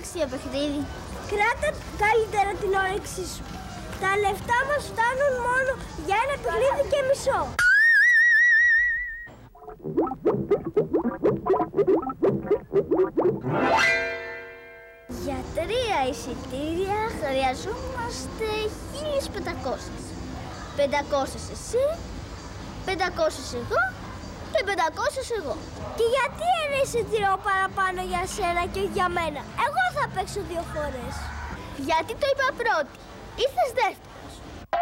αξία παιχνίδι. Κράτα καλύτερα την όρεξή σου. Τα λεφτά μας φτάνουν μόνο για ένα παιχνίδι και μισό. Για 3 εισιτήρια χρειαζόμαστε 1.500. 500 εσύ, 500 εγώ και 500 εγώ. Και γιατί ένα εισιτήριο παραπάνω για σένα και όχι για μένα? Εγώ θα παίξω 2 φορές. Γιατί το είπα πρώτη. Ήρθες δεύτερος.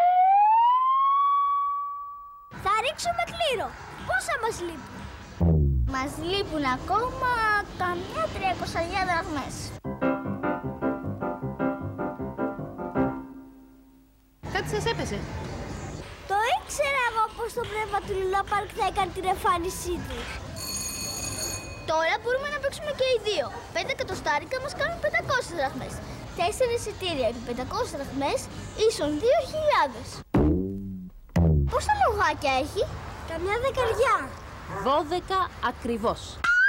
Θα ρίξουμε κλήρο. Πόσα μας λείπουν? Μας λείπουν ακόμα καμιά 300.000 δραχμές. Κάτι σας έπεσε? Το ήξερα εγώ πως το πνεύμα του Λούνα Πάρκ θα έκανε την εμφάνισή του. Τώρα μπορούμε να παίξουμε και οι δύο. 5 εκατοστάρικα μας κάνουν 500 δραχμές. 4 εισιτήρια επί 500 δραχμές ίσον 2.000. Πόσα λογάκια έχει? Καμιά 10. 12 ακριβώς.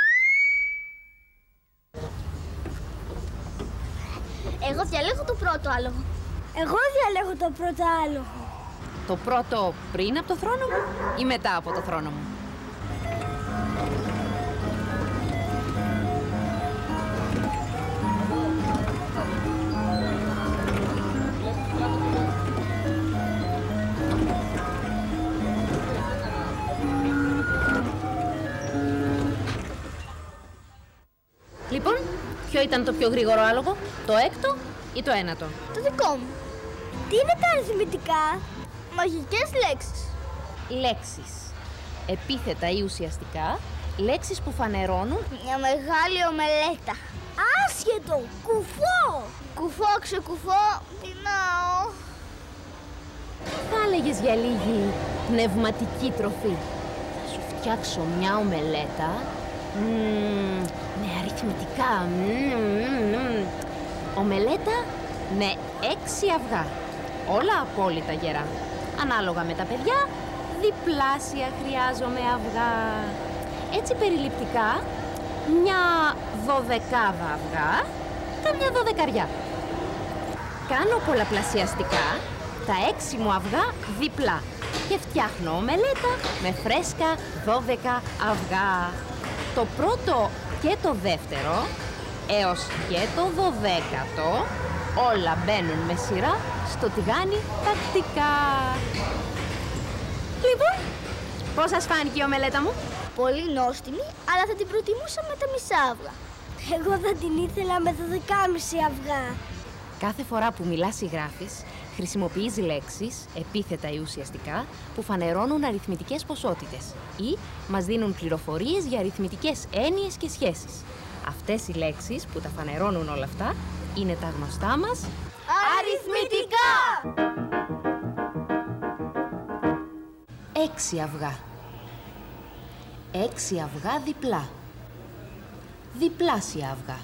Εγώ διαλέγω το πρώτο άλογο. Εγώ διαλέγω το πρώτο άλογο. Το πρώτο πριν από το θρόνο μου ή μετά από το θρόνο μου? Λοιπόν, ποιο ήταν το πιο γρήγορο άλογο, το έκτο ή το ένατο? Το δικό μου. Τι είναι τα αριθμητικά? Μαγικές λέξεις. Λέξεις. Επίθετα ή ουσιαστικά, λέξεις που φανερώνουν Μια μεγάλη ομελέτα. Άσχετο! Κουφό! Κουφό, ξεκουφό, πεινάω. θα έλεγες για λίγη πνευματική τροφή. Θα σου φτιάξω μια ομελέτα με αριθμητικά. Ομελέτα με 6 αυγά. Όλα απόλυτα γερά. Ανάλογα με τα παιδιά, διπλάσια χρειάζομαι αυγά. Έτσι περιληπτικά, μια 12 αυγά, καμιά 12. Κάνω πολλαπλασιαστικά τα 6 μου αυγά διπλά και φτιάχνω ομελέτα με φρέσκα 12 αυγά. Το πρώτο και το δεύτερο έως και το 12ο όλα μπαίνουν με σειρά στο τηγάνι τακτικά. Λοιπόν, πώς σας φάνηκε η ομελέτα μου? Πολύ νόστιμη, αλλά θα την προτιμούσα με τα μισά αυγά. Εγώ θα την ήθελα με 12,5 αυγά. Κάθε φορά που μιλάς ή γράφεις, χρησιμοποιείς λέξεις, επίθετα ή ουσιαστικά, που φανερώνουν αριθμητικές ποσότητες ή μας δίνουν πληροφορίες για αριθμητικές έννοιες και σχέσεις. Αυτές οι λέξεις που τα φανερώνουν όλα αυτά είναι τα γνωστά μας Αριθμητικά! 6 αυγά. 6 αυγά διπλά. Διπλάσια αυγά.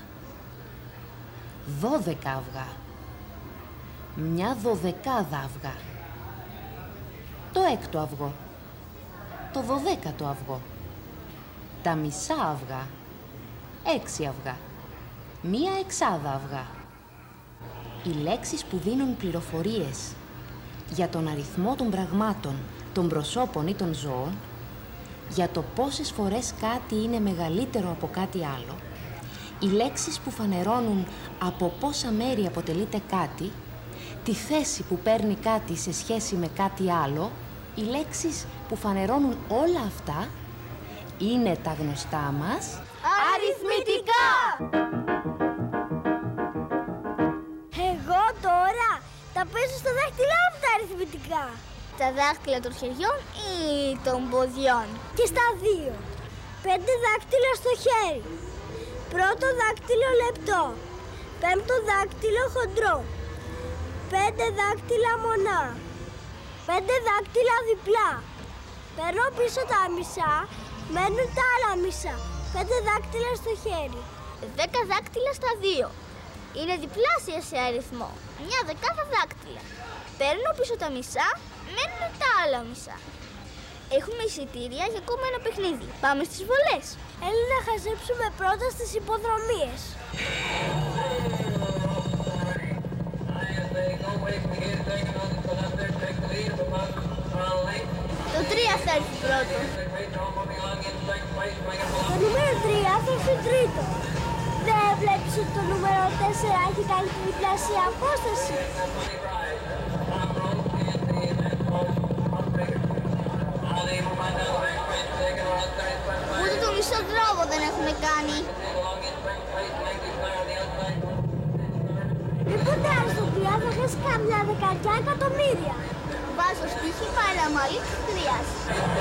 12 αυγά. Μια 12 αυγά. Το έκτο αυγό. Το 12ο αυγό. Τα μισά αυγά. 6 αυγά. Μία 6 αυγά. Οι λέξεις που δίνουν πληροφορίες για τον αριθμό των πραγμάτων, των προσώπων ή των ζώων, για το πόσες φορές κάτι είναι μεγαλύτερο από κάτι άλλο, οι λέξεις που φανερώνουν από πόσα μέρη αποτελείται κάτι, τη θέση που παίρνει κάτι σε σχέση με κάτι άλλο, οι λέξεις που φανερώνουν όλα αυτά είναι τα γνωστά μας Αριθμητικά! Εγώ τώρα τα παίζω στα δάχτυλά μου τα αριθμητικά. Τα δάχτυλα των χεριών ή των ποδιών? Και στα 2. 5 δάκτυλα στο χέρι. Πρώτο δάκτυλο λεπτό. Πέμπτο δάκτυλο χοντρό. 5 δάκτυλα μονά. 5 δάκτυλα διπλά. Παίρνω πίσω τα μισά, μένουν τα άλλα μισά. 5 δάκτυλα στο χέρι. 10 δάκτυλα στα 2. Είναι διπλάσια σε αριθμό. Μια 10 δάκτυλα. Παίρνω πίσω τα μισά, μένουν τα άλλα μισά. Έχουμε εισιτήρια για ακόμα ένα παιχνίδι. Πάμε στις βολές. Έλα να χαζέψουμε πρώτα στις υποδρομίες. πρώτο. Το νούμερο 3 θα έρθει τρίτο. Δεν βλέπεις ότι το νούμερο 4 έχει κάνει την διπλάσια απόσταση? Ούτε το μισό δρόμο δεν έχουμε κάνει. Μην ποντάρεις το πια, θα έχεις καμιά 10 εκατομμύρια. Βάζω στοίχημα, ένα μαλλί και χρειάζεται.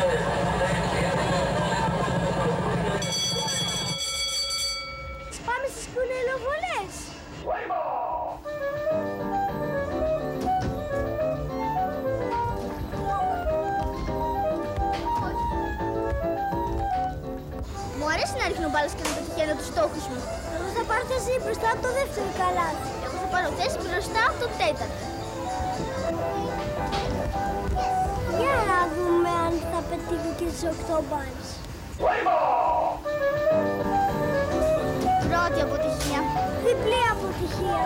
Πάμε στις κουνελοβολές. Μου αρέσει να ρίχνω μπάλες και να πετυχαίνω τους στόχους μου. Εγώ θα πάρω θέση μπροστά από το δεύτερο καλάθι. Εγώ θα πάρω θέση μπροστά από το τέταρτο. Για να δούμε αν θα πετύχω και τις 8 μπάλες. Πρώτη αποτυχία. Διπλή αποτυχία.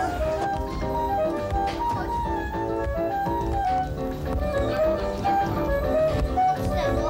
Πιστεύω.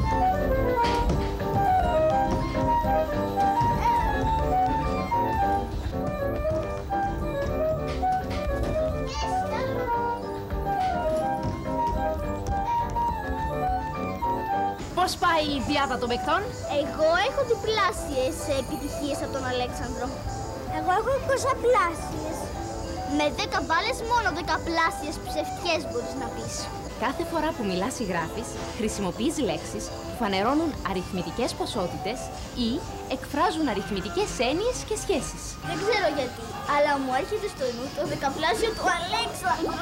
Πώς πάει η διάδα των παιχτών? Εγώ έχω διπλάσιες επιτυχίες από τον Αλέξανδρο. Εγώ έχω 20 πλάσιες. Με 10 μπάλες μόνο 10 πλάσιες ψευτιές μπορείς να πεις. Κάθε φορά που μιλάς ή γράφεις, χρησιμοποιείς λέξεις που φανερώνουν αριθμητικές ποσότητες ή εκφράζουν αριθμητικές έννοιες και σχέσεις. Δεν ξέρω γιατί, αλλά μου έρχεται στο νου το δεκαπλάσιο του Αλέξανδρου.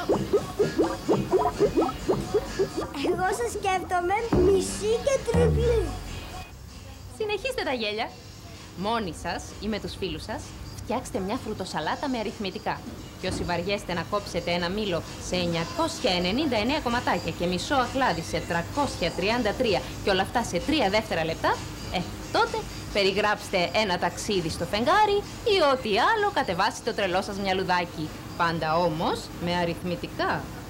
Εγώ σας σκέφτομαι μισή και τριπλή. Συνεχίστε τα γέλια. Μόνοι σας ή με τους φίλους σας, φτιάξτε μια φρουτοσαλάτα με αριθμητικά. Και όσοι βαριέστε να κόψετε ένα μήλο σε 999 κομματάκια και μισό αχλάδι σε 333 και όλα αυτά σε 3 δεύτερα λεπτά, τότε περιγράψτε ένα ταξίδι στο φεγγάρι ή ό,τι άλλο κατεβάσει το τρελό σας μυαλουδάκι. Πάντα όμως με αριθμητικά.